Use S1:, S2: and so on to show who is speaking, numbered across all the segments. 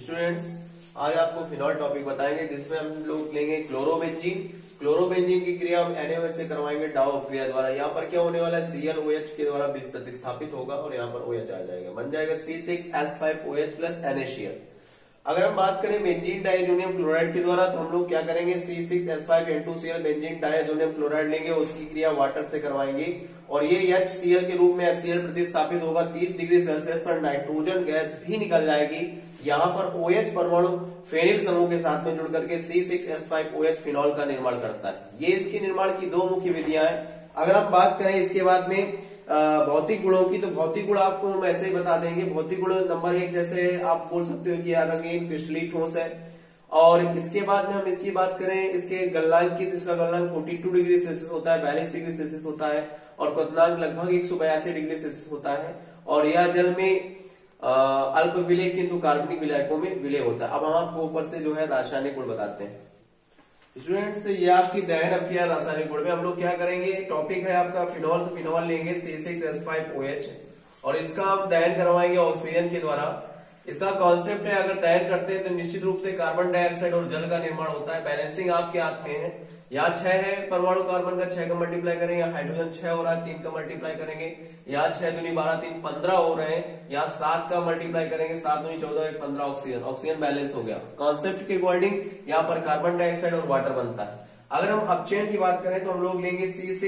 S1: Students, आज आपको phenol topic बताएंगे जिसमें हम लोग लेंगे क्लोरोबेंजीन। क्लोरोबेंजीन की क्रिया हम NaOH से करवाएंगे डाउ क्रिया द्वारा। यहाँ पर क्या होने वाला है, ClOH के द्वारा प्रतिस्थापित होगा और यहाँ पर OH आ जाएगा, बन जाएगा C6H5OH प्लस NaCl। अगर हम बात करें बेंजीन डाइजोनियम क्लोराइड के द्वारा तो हम लोग क्या करेंगे, C6H5N2Cl बेंजीन डाइजोनियम क्लोराइड लेंगे, उसकी क्रिया वाटर से करवाएंगे और ये HCl के रूप में HCl प्रतिस्थापित होगा। 30 डिग्री सेल्सियस पर नाइट्रोजन गैस भी निकल जाएगी। यहाँ पर OH परमाणु फेनिल समूह के साथ में जुड़ करके C6H5OH फिनॉल का निर्माण करता है। ये इसके निर्माण की दो मुख्य विधियां हैं। अगर हम बात करें इसके बाद में भौतिक गुणों की, तो भौतिक गुण आपको हम ऐसे ही बता देंगे। भौतिक गुण नंबर 1, जैसे आप बोल सकते हो कि यह रंगीन क्रिस्टली ठोस है। और इसके बाद में हम इसकी बात करें इसके गलनांक की, तो इसका गलनांक 42 डिग्री सेल्सियस होता है, 42 डिग्री सेल्सियस होता है और क्वथनांक लगभग 182 डिग्री सेल्सियस होता है। और यह जल में अल्प विलय किंतु कार्बनिक विलायकों में विलय होता है। अब हम आपको ऊपर से जो है रासायनिक गुण बताते हैं। स्टूडेंट्स, ये आपकी दहन अभिक्रिया रासायनिक गुण में हम लोग क्या करेंगे, टॉपिक है आपका फिनॉल। तो फिनॉल लेंगे C6H5OH और इसका हम दहन करवाएंगे ऑक्सीजन के द्वारा। इसका कॉन्सेप्ट है, अगर दहन करते हैं तो निश्चित रूप से कार्बन डाइऑक्साइड और जल का निर्माण होता है। बैलेंसिंग आपके हाथ में है। यहाँ 6 है परमाणु कार्बन का, 6 का मल्टीप्लाई करेंगे। यहाँ हाइड्रोजन 6 हो रहा है, 3 का मल्टीप्लाई करेंगे। यहाँ 6 दूनी 12, 3 15 हो रहे हैं। यहाँ 7 का मल्टीप्लाई करेंगे, 7 दूनी 14, 1 15 ऑक्सीजन। ऑक्सीजन बैलेंस हो गया। कॉन्सेप्ट के अकॉर्डिंग यहाँ पर कार्बन डाइऑक्साइड और वाटर बनता है। अगर हम अपचयन की बात करें तो हम लोग लेंगे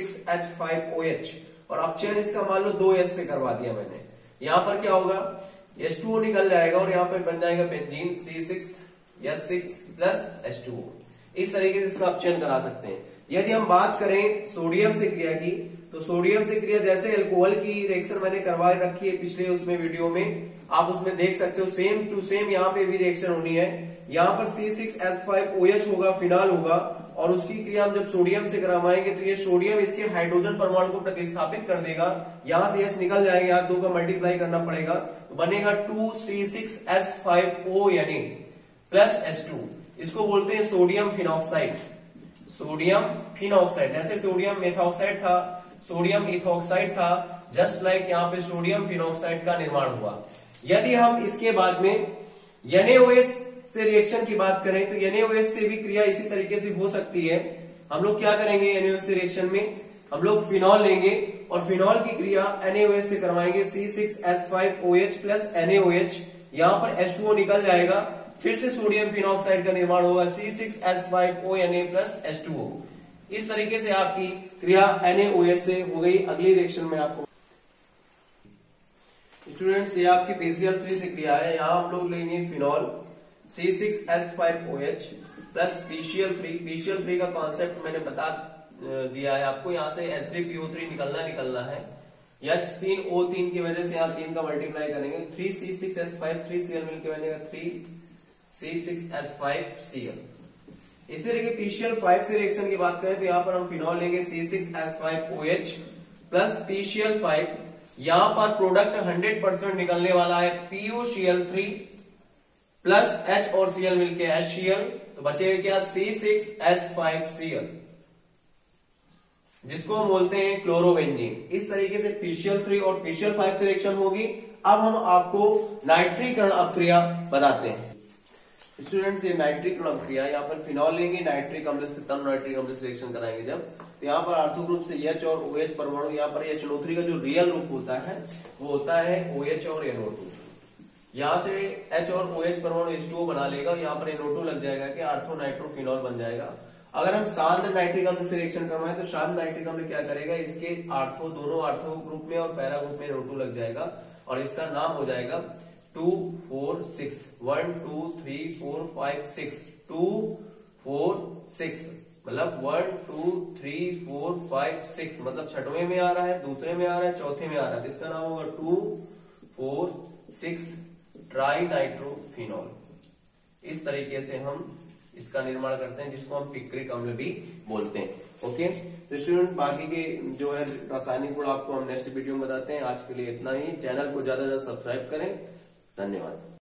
S1: C6H5OH और अपचयन इसका मान लो 2S से करवा दिया मैंने। यहाँ पर क्या होगा, H2O निकल जाएगा और यहाँ पर बन जाएगा बेंजीन C6H6 प्लस H2O। इस तरीके से इसका अपचयन करा सकते हैं। यदि हम बात करें सोडियम से क्रिया की, तो सोडियम से क्रिया जैसे अल्कोहल की रिएक्शन मैंने करवा रखी है पिछले उसमें वीडियो में, आप उसमें देख सकते हो सेम टू सेम यहाँ पे भी रिएक्शन होनी है। यहाँ पर C6H5OH होगा, फिनॉल होगा और उसकी क्रिया हम जब सोडियम से करवाएंगे तो ये सोडियम इसके हाइड्रोजन परमाणु को प्रतिस्थापित कर देगा। यहां से H निकल जाएगा, यहाँ 2 का मल्टीप्लाई करना पड़ेगा तो बनेगा 2C6H5O यानी प्लस H2। इसको बोलते हैं सोडियम फिनॉक्साइड। सोडियम फिनॉक्साइड, जैसे सोडियम मेथॉक्साइड था, सोडियम इथॉक्साइड था, जस्ट लाइक यहाँ पे सोडियम फिनॉक्साइड का निर्माण हुआ। यदि हम इसके बाद में NaOH से रिएक्शन की बात करें तो NaOH से भी क्रिया इसी तरीके से हो सकती है। हम लोग क्या करेंगे, NaOH से रिएक्शन में हम लोग फिनॉल लेंगे और फिनॉल की क्रिया NaOH से करवाएंगे C6H5OH प्लस NaOH। यहाँ पर H2O निकल जाएगा, फिर से सोडियम फिनॉक्साइड का निर्माण होगा C6H5ONa प्लस H2O। इस तरीके से आपकी क्रिया NaOH से हो गई। अगली रिएक्शन में आपको स्टूडेंट्स, ये आपकी PCl3 से क्रिया है। यहाँ हम लोग लेंगे phenol C6H5OH plus PCl3। PCl3 का कॉन्सेप्ट मैंने बता दिया है आपको। यहाँ से H3PO3 निकलना है। H3O3 की वजह से यहाँ 3 का मल्टीप्लाई करेंगे, 3C6H5, 3Cl मिलकर बनेगा 3C6H5Cl। इसी तरह के PCl5 से रिएक्शन की बात करें तो यहाँ पर हम फिनॉल लेंगे C6H5OH प्लस PCl5। यहाँ पर प्रोडक्ट 100% निकलने वाला है PuCl3 प्लस H और Cl मिलके HCl, तो बचेगा क्या C6H5Cl, जिसको हम बोलते हैं क्लोरोबेंजीन। इस तरीके से PCl3 और PCl5 से रिएक्शन होगी। अब हम आपको नाइट्रीकरण अपक्रिया बताते हैं। स्टूडेंट्स, ये नाइट्रीकरण अपक्रिया, यहाँ पर फिनॉल लेंगे, नाइट्रिक अम्ल से तब नाइट्रिक अम्ल से रिएक्शन कराएंगे जब, तो यहाँ पर ऑर्थो ग्रुप से H और OH परमाणु, यहाँ पर HNO3 का जो रियल रूप होता है वो होता है OH और NO2। यहाँ से H और OH परमाणु H2O बना लेगा, यहाँ पर NO2 लग जाएगा कि ऑर्थो नाइट्रोफिनॉल बन जाएगा। अगर हम शांत नाइट्रिक अम्ल से रिएक्शन करवाएं तो शांत नाइट्रिक अम्ल क्या करेगा, इसके दोनों ऑर्थो ग्रुप में और पैरा ग्रुप में NO2 लग जाएगा और इसका नाम हो जाएगा 2 4 6 1 2 3 4 5 6 2 4 6, मतलब 1 2 3 4 5 6, मतलब छठवें में आ रहा है, दूसरे में आ रहा है, चौथे में आ रहा है, तो इसका नाम होगा 2 4 6 ट्राई नाइट्रोफिनॉल। इस तरीके से हम इसका निर्माण करते हैं, जिसको हम पिक्रिक अम्ल भी बोलते हैं। ओके, तो स्टूडेंट, बाकी के जो है रासायनिक गुण आपको हम नेक्स्ट वीडियो में बताते हैं। आज के लिए इतना ही। चैनल को ज्यादा से ज्यादा सब्सक्राइब करें। धन्यवाद।